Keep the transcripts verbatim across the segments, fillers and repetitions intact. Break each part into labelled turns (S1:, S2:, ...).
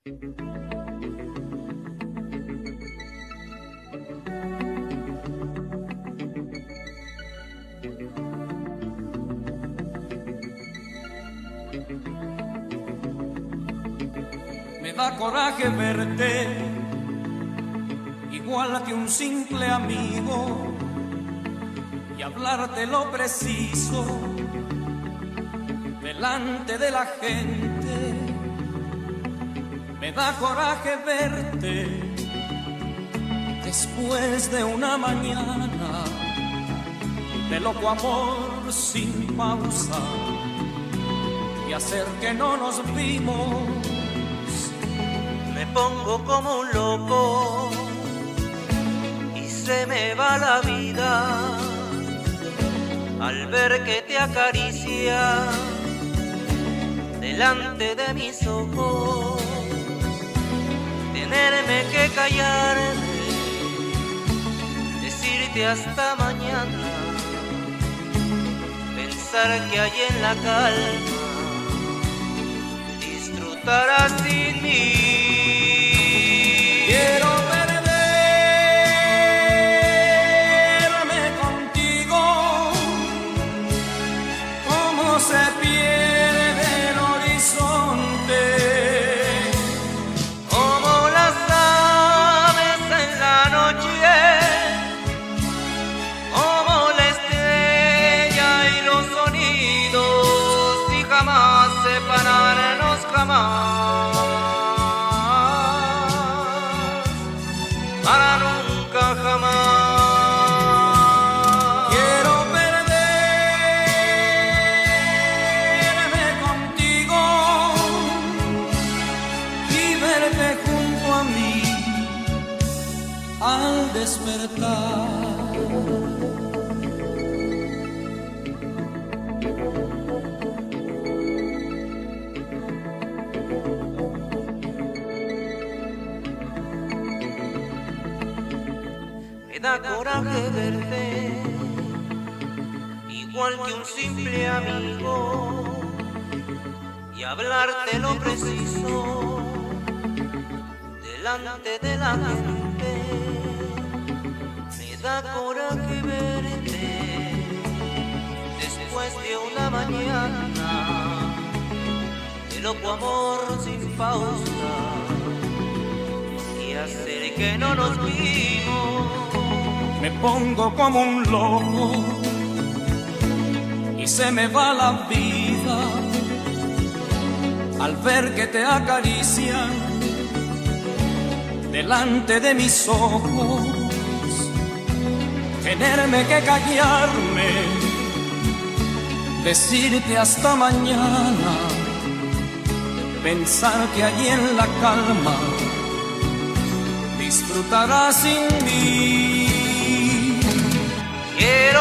S1: Me da coraje verte igual que un simple amigo y hablarte lo preciso delante de la gente. Me da coraje verte después de una mañana de loco amor sin pausa y hacer que no nos vimos.
S2: Me pongo como un loco y se me va la vida al ver que te acaricia delante de mis ojos. Tenerme que callarme, decirte hasta mañana, pensar que allí en la calma disfrutarás sin mí.
S1: Quiero perderme contigo, como se pierde el horizonte,
S2: como las aves en la noche, como la estrella y los sonidos, y jamás separarnos, jamás. Para nunca jamás.
S1: Quiero perderme contigo y verte junto a mí al despertar.
S2: Me da coraje verte igual que un simple amigo y hablarte lo preciso delante de la gente. Me da coraje verte después de una mañana de loco amor sin pausa y hacer que no nos vimos.
S1: Me pongo como un loco y se me va la vida al ver que te acarician delante de mis ojos. Tenerme que callarme, decirte hasta mañana, pensar que allí en la calma disfrutarás sin mí.
S2: Quiero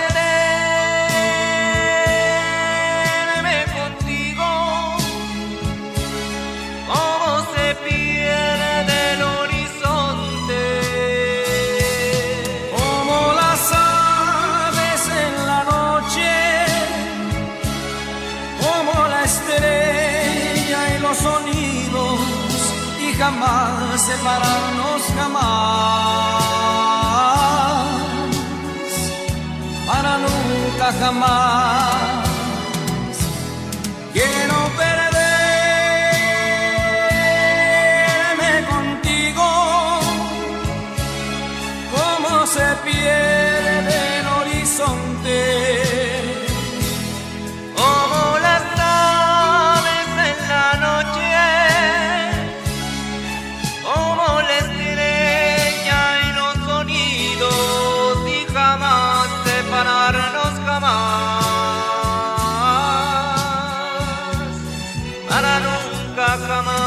S2: perderme contigo, como se pierde el horizonte,
S1: como las aves en la noche, como la estrella y los sonidos, y jamás separarnos, jamás. Para nunca jamás. Quiero perderme contigo, como se pierde el horizonte,
S2: como las aves en la noche, como la estrella y los sonidos, y jamás separarnos, jamás, para nunca jamás.